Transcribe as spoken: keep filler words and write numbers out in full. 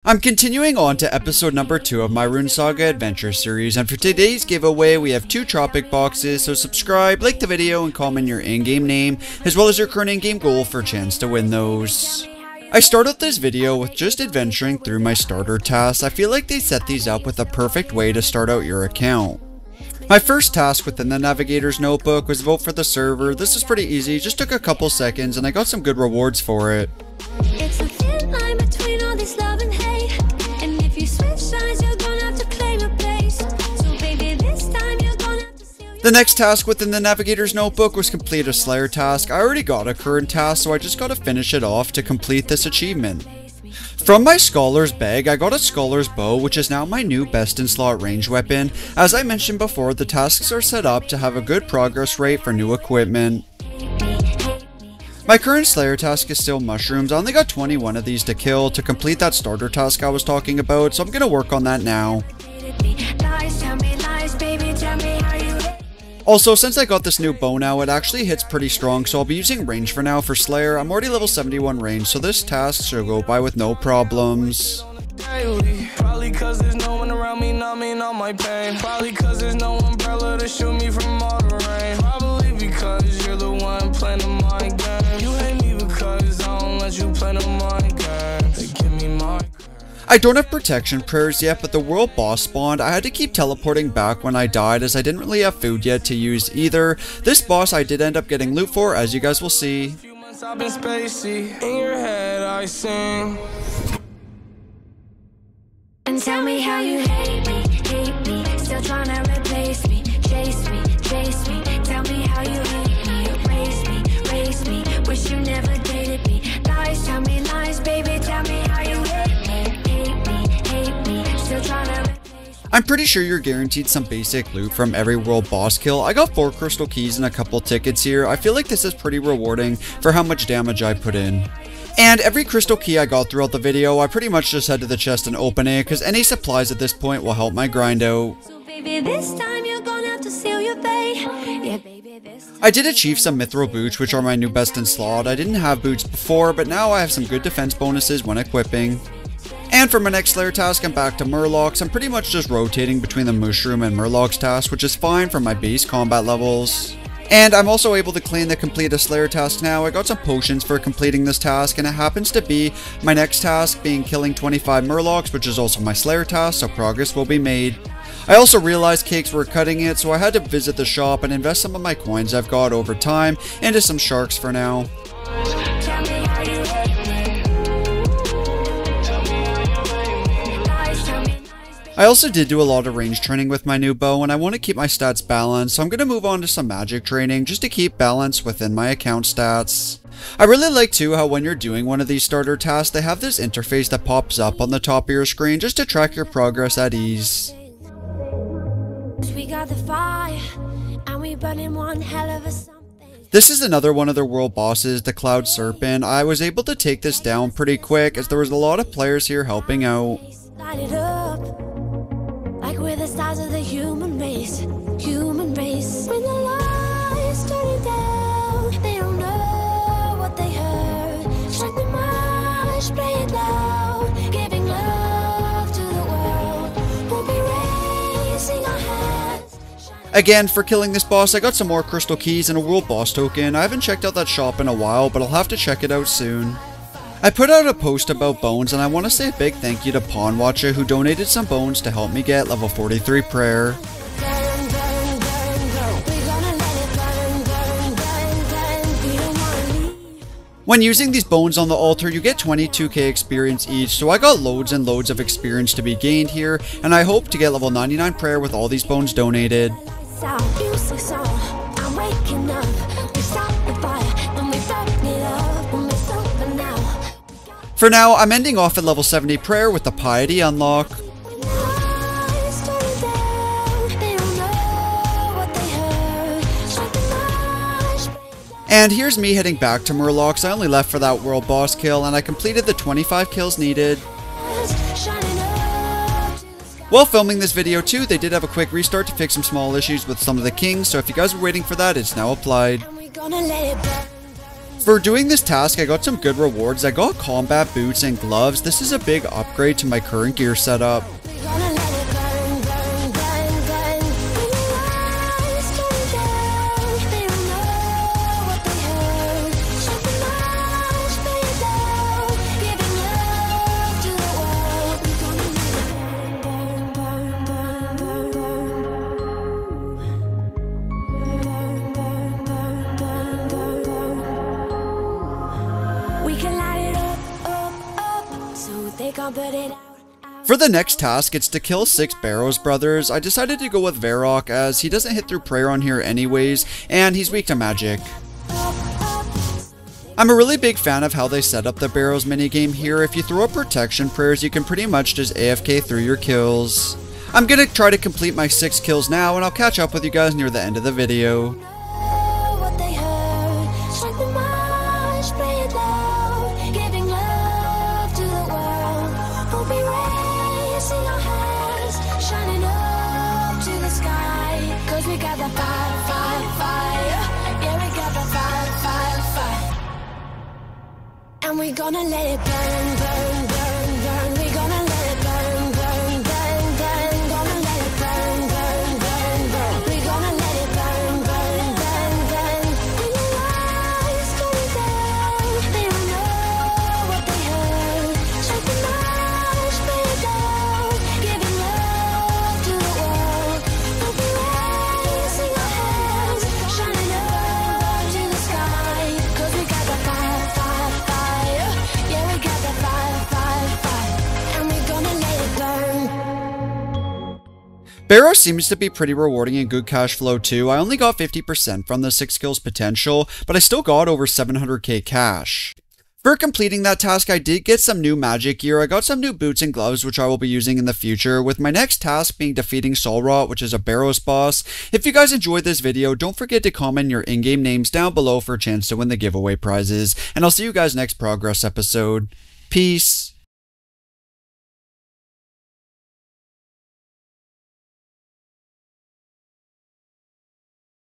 I'm continuing on to episode number two of my Rune Saga Adventure series, and for today's giveaway we have two Tropic boxes, so subscribe, like the video, and comment your in-game name, as well as your current in-game goal for a chance to win those. I started this video with just adventuring through my starter tasks. I feel like they set these up with a perfect way to start out your account. My first task within the Navigator's Notebook was vote for the server. This is pretty easy, just took a couple seconds and I got some good rewards for it. It's a thin line between all this love and hate, and if you switch sides you're gonna have to claim a place. So baby, this time you're gonna have to seal your... The next task within the Navigator's Notebook was complete a Slayer task. I already got a current task, so I just gotta finish it off to complete this achievement. From my Scholar's Bag, I got a Scholar's Bow, which is now my new best in slot range weapon. As I mentioned before, the tasks are set up to have a good progress rate for new equipment. My current Slayer task is still mushrooms. I only got twenty-one of these to kill to complete that starter task I was talking about, so I'm gonna work on that now. Also, since I got this new bow now, it actually hits pretty strong, so I'll be using range for now for Slayer. I'm already level seventy-one range, so this task should go by with no problems. Probably cause there's no one around me numbing all my pain. Probably cause there's no umbrella to shoot me from all the rain. Probably because you're the one playing the mind game. You hate me because I don't let you play the mind game. They give me my... I don't have protection prayers yet, but the world boss spawned. I had to keep teleporting back when I died as I didn't really have food yet to use either. This boss I did end up getting loot for, as you guys will see. Few months I've been spacey. In your head I sing. And tell me how you hate me, hate me, still trying to replace me, chase me, chase me. Tell me how you hate me, erase me, erase me, wish you never dated me. Lies, tell me lies, baby, tell me how you hate me, hate me, hate me, still trying to replace me. I'm pretty sure you're guaranteed some basic loot from every world boss kill. I got four crystal keys and a couple tickets here. I feel like this is pretty rewarding for how much damage I put in. And every crystal key I got throughout the video, I pretty much just head to the chest and open it, because any supplies at this point will help my grind out. So baby, this time you're gonna have to seal your fate. Yeah, baby, this time. I did achieve some Mithril boots, which are my new best in slot. I didn't have boots before, but now I have some good defense bonuses when equipping. And for my next Slayer task, I'm back to Murlocs. I'm pretty much just rotating between the Mushroom and Murlocs task, which is fine for my base combat levels. And I'm also able to claim the complete a Slayer task now. I got some potions for completing this task, and it happens to be my next task being killing twenty-five Murlocs, which is also my Slayer task, so progress will be made. I also realized cakes were cutting it, so I had to visit the shop and invest some of my coins I've got over time into some sharks for now. Tell me how you hate me. Lies, tell me lies. I also did do a lot of range training with my new bow, and I want to keep my stats balanced, so I'm going to move on to some magic training just to keep balance within my account stats. I really like too how when you're doing one of these starter tasks, they have this interface that pops up on the top of your screen just to track your progress at ease. We got the fire, and we burning one hell of a something. This is another one of their world bosses, the Cloud Serpent. I was able to take this down pretty quick as there was a lot of players here helping out. Light it up, like we're the stars of the human race, human race. When the lights turn down, they don't know what they heard. Strike the march, play it loud, giving love to the world. We'll be raising our hands. Again, for killing this boss, I got some more crystal keys and a world boss token. I haven't checked out that shop in a while, but I'll have to check it out soon. I put out a post about bones, and I want to say a big thank you to Pawn Watcher who donated some bones to help me get level forty-three prayer. When using these bones on the altar, you get twenty-two K experience each, so I got loads and loads of experience to be gained here, and I hope to get level ninety-nine prayer with all these bones donated. For now, I'm ending off at level seventy prayer with the Piety unlock. And here's me heading back to Murlocs. I only left for that world boss kill, and I completed the twenty-five kills needed. While filming this video too, they did have a quick restart to fix some small issues with some of the kings, so if you guys were waiting for that, it's now applied. For doing this task, I got some good rewards. I got combat boots and gloves. This is a big upgrade to my current gear setup. For the next task, it's to kill six Barrows brothers. I decided to go with Varrock as he doesn't hit through prayer on here anyways, and he's weak to magic. I'm a really big fan of how they set up the Barrows minigame here. If you throw up protection prayers, you can pretty much just A F K through your kills. I'm gonna try to complete my six kills now, and I'll catch up with you guys near the end of the video. And we gonna let it burn, burn, burn, burn. We gonna let it burn, burn, burn, burn. Gonna let it burn, burn, burn, burn. We gonna let it burn, burn, burn, burn. When the lights go down, they don't know what they heard. Check the match, play it down, giving love to the world. We'll be raising our hands, shining up to the sky. 'Cause we got the fire, fire, fire. Yeah, we got the fire, fire, fire. And we gonna let it burn. Barrow seems to be pretty rewarding and good cash flow too. I only got fifty percent from the six kills potential, but I still got over seven hundred K cash. For completing that task, I did get some new magic gear. I got some new boots and gloves, which I will be using in the future, with my next task being defeating Solrot, which is a Barrows boss. If you guys enjoyed this video, don't forget to comment your in-game names down below for a chance to win the giveaway prizes, and I'll see you guys next progress episode. Peace.